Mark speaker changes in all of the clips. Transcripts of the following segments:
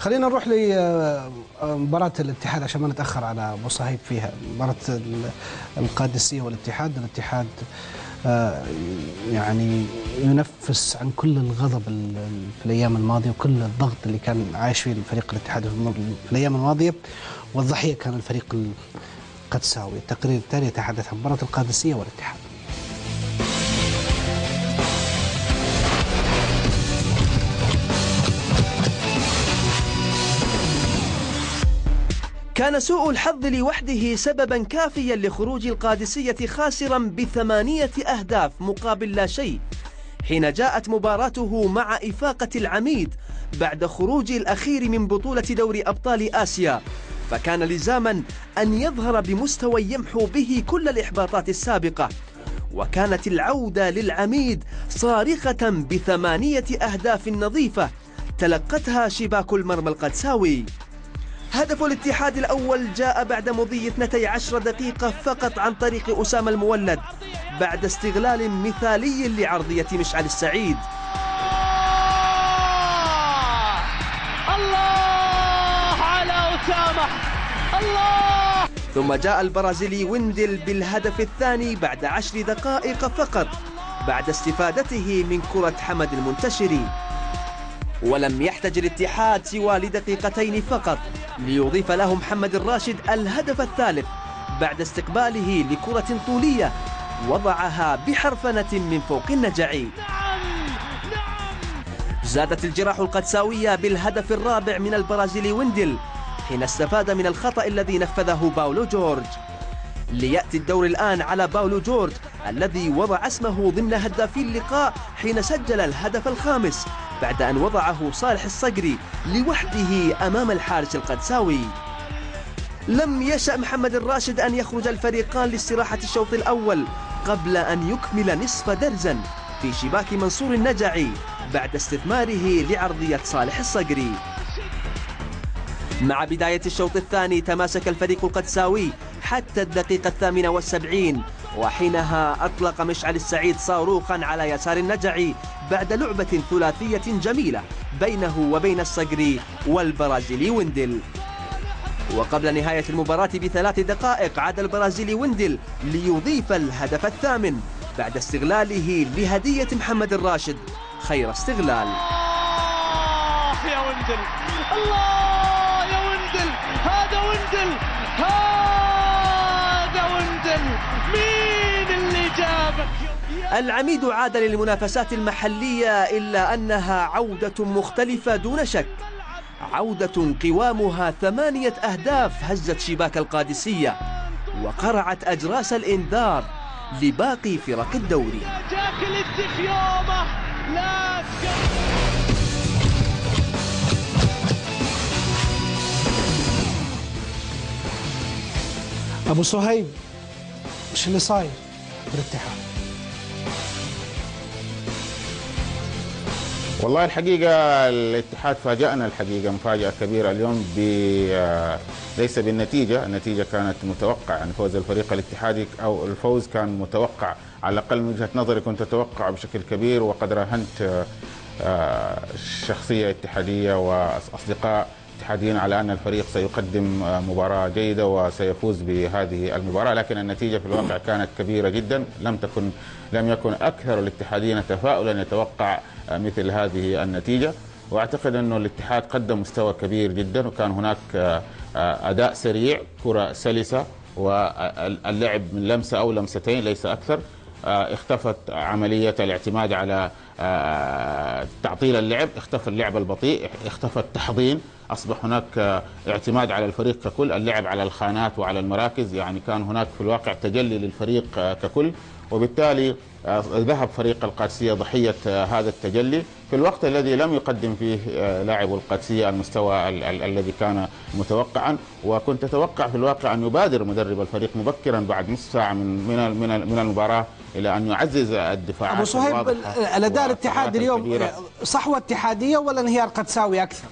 Speaker 1: خلينا نروح لمباراة الاتحاد عشان ما نتأخر على أبو صهيب فيها. مباراة القادسية والاتحاد. الاتحاد يعني ينفس عن كل الغضب في الأيام الماضية وكل الضغط اللي كان عايش فيه الفريق الاتحاد في الأيام الماضية، والضحية كان الفريق القدساوي. التقرير التالي يتحدث عن مباراة القادسية والاتحاد.
Speaker 2: كان سوء الحظ لوحده سببا كافيا لخروج القادسية خاسرا ب8 أهداف مقابل لا شيء حين جاءت مباراته مع إفاقة العميد بعد خروج الأخير من بطولة دوري أبطال آسيا، فكان لزاما أن يظهر بمستوى يمحو به كل الإحباطات السابقة. وكانت العودة للعميد صارخة ب8 أهداف نظيفة تلقتها شباك المرمى القدساوي. هدف الاتحاد الأول جاء بعد مضي 12 دقيقة فقط عن طريق أسامة المولد بعد استغلال مثالي لعرضية مشعل السعيد.
Speaker 3: الله على أسامة الله.
Speaker 2: ثم جاء البرازيلي ويندل بالهدف الثاني بعد 10 دقائق فقط بعد استفادته من كرة حمد المنتشري. ولم يحتج الاتحاد سوى لدقيقتين فقط ليضيف له محمد الراشد الهدف الثالث بعد استقباله لكرة طولية وضعها بحرفنة من فوق النجعي. زادت الجراح القدساوية بالهدف الرابع من البرازيلي ويندل حين استفاد من الخطأ الذي نفذه باولو جورج. ليأتي الدور الآن على باولو جورج الذي وضع اسمه ضمن هدافي اللقاء حين سجل الهدف الخامس بعد أن وضعه صالح الصقري لوحده أمام الحارس القدساوي. لم يشأ محمد الراشد أن يخرج الفريقان لاستراحة الشوط الأول قبل أن يكمل نصف درزا في شباك منصور النجعي بعد استثماره لعرضية صالح الصقري. مع بداية الشوط الثاني تماسك الفريق القدساوي حتى الدقيقة 78 وحينها أطلق مشعل السعيد صاروخا على يسار النجعي بعد لعبة ثلاثية جميلة بينه وبين الصقري والبرازيلي ويندل. وقبل نهاية المباراة ب3 دقائق عاد البرازيلي ويندل ليضيف الهدف الثامن بعد استغلاله لهدية محمد الراشد خير استغلال.
Speaker 3: الله يا ويندل، الله يا ويندل، هذا ويندل، هذا ويندل، مين اللي جابك؟
Speaker 2: العميد عاد للمنافسات المحلية إلا أنها عودة مختلفة دون شك، عودة قوامها 8 أهداف هزت شباك القادسية وقرعت أجراس الإنذار لباقي فرق الدوري.
Speaker 3: جاك الاستخيامة لا
Speaker 1: أبو صهيب، إيش اللي صاير بالاتحاد؟
Speaker 4: والله الحقيقة الاتحاد فاجأنا الحقيقة مفاجأة كبيرة اليوم ليس بالنتيجة، النتيجة كانت متوقعة، يعني فوز الفريق الاتحادي أو الفوز كان متوقع على الأقل من وجهة نظري، كنت أتوقع بشكل كبير وقد راهنت شخصية اتحادية وأصدقاء اتحاديين على أن الفريق سيقدم مباراة جيدة وسيفوز بهذه المباراة، لكن النتيجة في الواقع كانت كبيرة جدا. لم يكن أكثر الاتحاديين تفاؤلا يتوقع مثل هذه النتيجة، وأعتقد أنه الاتحاد قدم مستوى كبير جدا وكان هناك أداء سريع، كرة سلسة واللعب من لمسة أو لمستين ليس أكثر. اختفت عملية الاعتماد على تعطيل اللعب، اختفى اللعب البطيء، اختفى التحضين، أصبح هناك اعتماد على الفريق ككل، اللعب على الخانات وعلى المراكز، يعني كان هناك في الواقع تجلي للفريق ككل، وبالتالي ذهب فريق القادسية ضحية هذا التجلي في الوقت الذي لم يقدم فيه لاعب القادسية المستوى الذي كان متوقعا. وكنت أتوقع في الواقع أن يبادر مدرب الفريق مبكرا بعد نصف ساعة من المباراة إلى أن يعزز الدفاعات.
Speaker 1: أبو صهيب، الأداء الاتحاد اليوم صحوة اتحادية ولا انهيار قدساوي أكثر؟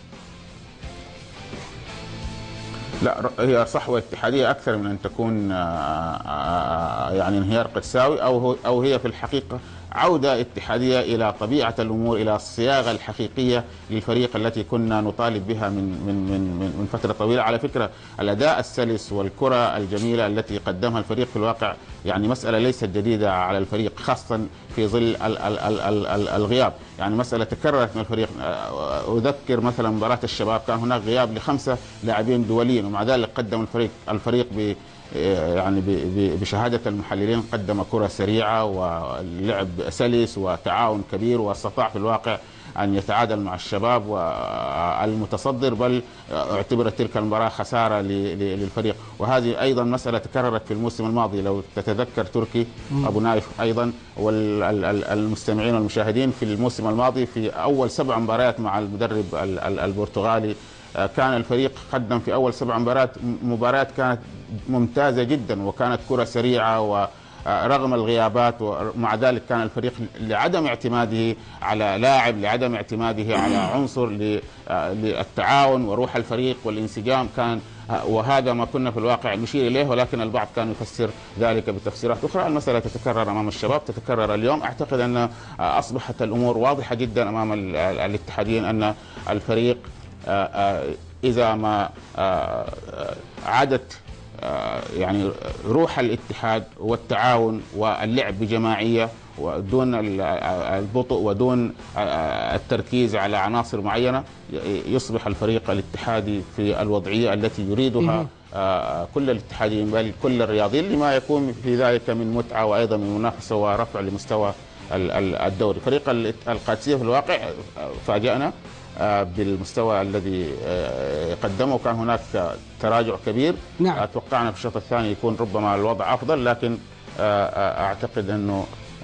Speaker 4: لا، هي صحوة اتحادية أكثر من أن تكون يعني انهيار قدساوي، أو هي في الحقيقة عودة اتحادية إلى طبيعة الأمور، إلى الصياغة الحقيقية للفريق التي كنا نطالب بها من فترة طويلة. على فكرة الأداء السلس والكرة الجميلة التي قدمها الفريق في الواقع يعني مسألة ليست جديدة على الفريق، خاصة في ظل الغياب. يعني مسألة تكررت من الفريق. أذكر مثلا مباراة الشباب كان هناك غياب ل5 لاعبين دوليين، ومع ذلك قدم الفريق يعني بشهادة المحللين قدم كرة سريعة ولعب سلس وتعاون كبير، واستطاع في الواقع أن يتعادل مع الشباب والمتصدر، بل اعتبرت تلك المباراة خسارة للفريق. وهذه أيضا مسألة تكررت في الموسم الماضي. لو تتذكر تركي أبو نايف أيضا والمستمعين والمشاهدين، في الموسم الماضي في أول 7 مباريات مع المدرب البرتغالي كان الفريق قدم في أول 7 مباريات كانت ممتازة جدا، وكانت كرة سريعة ورغم الغيابات. ومع ذلك كان الفريق لعدم اعتماده على لاعب، لعدم اعتماده على عنصر للتعاون وروح الفريق والانسجام، كان وهذا ما كنا في الواقع نشير إليه، ولكن البعض كان يفسر ذلك بتفسيرات أخرى. المسألة تتكرر أمام الشباب، تتكرر اليوم. أعتقد أن أصبحت الأمور واضحة جدا أمام الاتحاديين أن الفريق إذا ما عادت يعني روح الاتحاد والتعاون واللعب بجماعية ودون البطء ودون التركيز على عناصر معينة، يصبح الفريق الاتحادي في الوضعية التي يريدها كل الاتحاديين بل كل الرياضيين، لما يكون في ذلك من متعة وأيضا من منافسة ورفع لمستوى الدوري. فريق القادسية في الواقع فاجأنا بالمستوى الذي قدمه، كان هناك تراجع كبير.
Speaker 1: نعم.
Speaker 4: توقعنا في الشوط الثاني يكون ربما الوضع أفضل، لكن أعتقد أنه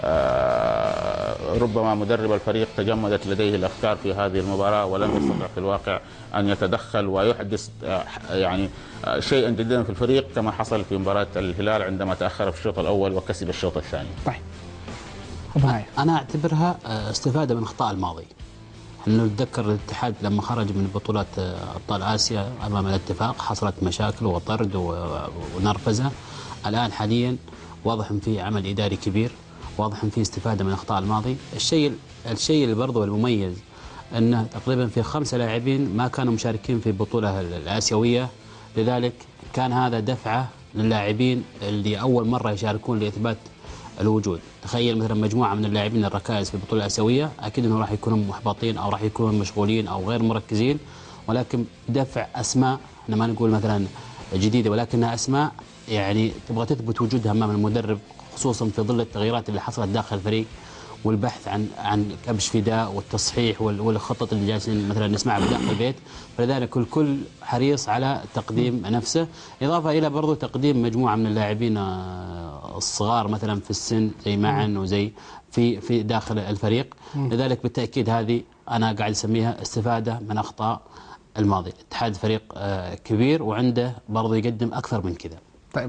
Speaker 4: ربما مدرب الفريق تجمدت لديه الأفكار في هذه المباراة، ولم يستطع في الواقع أن يتدخل ويحدث يعني شيئا جديدا في الفريق، كما حصل في مباراة الهلال عندما تأخر في الشوط الأول وكسب الشوط الثاني.
Speaker 1: طيب
Speaker 5: أنا أعتبرها استفادة من أخطاء الماضي. أنه نتذكر الاتحاد لما خرج من بطولات أبطال آسيا أمام الاتفاق حصلت مشاكل وطرد ونرفزة. الآن حاليا واضح أن في عمل إداري كبير، واضح أن في استفادة من أخطاء الماضي. الشيء اللي برضه المميز أنه تقريبا في 5 لاعبين ما كانوا مشاركين في البطولة الآسيوية، لذلك كان هذا دفعة للاعبين اللي أول مرة يشاركون لإثبات الوجود. تخيل مثلا مجموعة من اللاعبين الركائز في البطولة الآسيوية، أكيد أنه راح يكونوا محبطين أو راح يكونوا مشغولين أو غير مركزين، ولكن دفع أسماء، أنا ما نقول مثلا جديدة ولكنها أسماء يعني تبغى تثبت وجودها أمام المدرب، خصوصا في ظل التغييرات اللي حصلت داخل الفريق والبحث عن كبش فداء والتصحيح والخطط اللي جالسين مثلا نسمعها بداخل البيت. فلذلك الكل حريص على تقديم نفسه، إضافة إلى برضو تقديم مجموعة من اللاعبين الصغار مثلا في السن زي معن وزي في داخل الفريق. لذلك بالتأكيد هذه أنا قاعد أسميها استفادة من أخطاء الماضي. الاتحاد فريق كبير وعنده برضو يقدم أكثر من كذا.